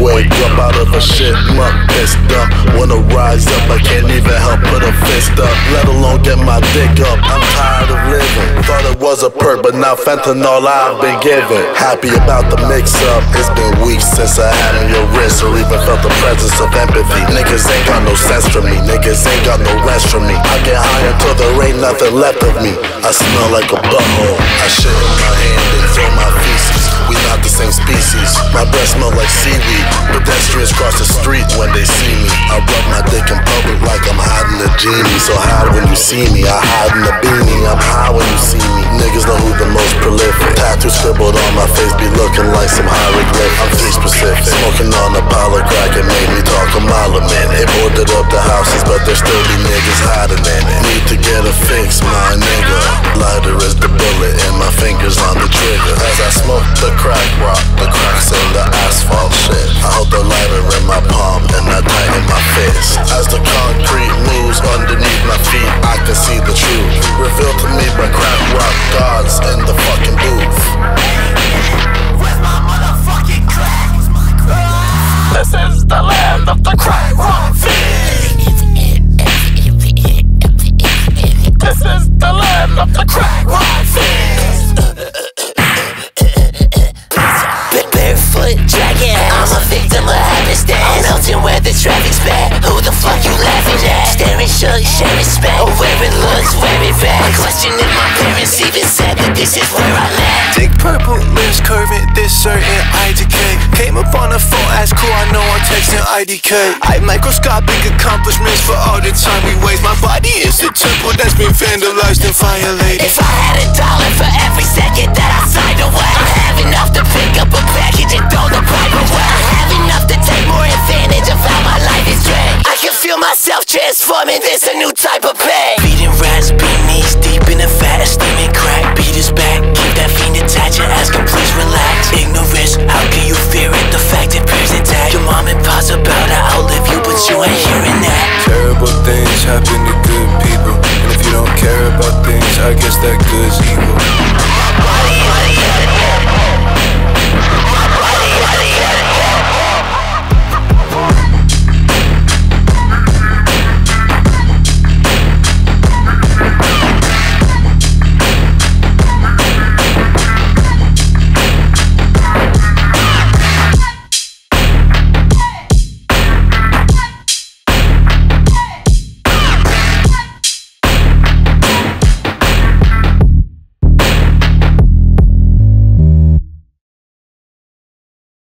Wake up out of a shit muck, pissed up. Wanna rise up, I can't even help put a fist up, let alone get my dick up. I'm tired of living. Thought it was a perk, but now fentanyl I've been given. Happy about the mix-up. It's been weeks since I had on your wrist or even felt the presence of empathy. Niggas ain't got no sense for me. Niggas ain't got no rest for me. I get high until there ain't nothing left of me. I smell like a butthole. I shit in my hand and throw my feces. We not the same species. My breath smell like seaweed. Pedestrians cross the street when they see me. I rub my dick in public like I'm hiding a genie. So hide when you see me. I hide in the beanie. I'm high when you see me. Niggas know who the most prolific. Tattoos scribbled on my face be looking like some hieroglyph. I'm three specific. Smoking on a pile of crack, it made me talk a mile a minute. They boarded up the houses, but there still be niggas hiding in it. Need to get a fix, my nigga. Lighter is the bullet and my fingers on the trigger. As I smoke the crack rock, the cracks in the asphalt shit. I hold the lighter in my palm and I tighten my fist. As the concrete moves underneath my feet, I can see the truth revealed to me by crack rock gods in the fucking booth. Where's my motherfucking crack? This is the land of the crack rock fiends. This is the land of the crack rock fiends. Barefoot dragon, I'm a victim of happenstance. Melting where the traffic's bad. Who the fuck you laughing at? Staring shook, sharing respect. Oh, where it looks, where it back. Questioning my parents, even said that this is where I'm at. Dick purple, lips curving, this certain IDK. Came up on a phone, asked cool, I know I'm texting IDK. I have microscopic accomplishments for all the time we waste. My body is a temple that's been vandalized and violated. If I had $1 for every second that I signed away, I have enough to pick up a package and throw the pipe away. I have enough to take more advantage of how my life is drained. I can feel myself transforming, this a new type of pain. Beating rats, beat knees deep in a fat steaming crack.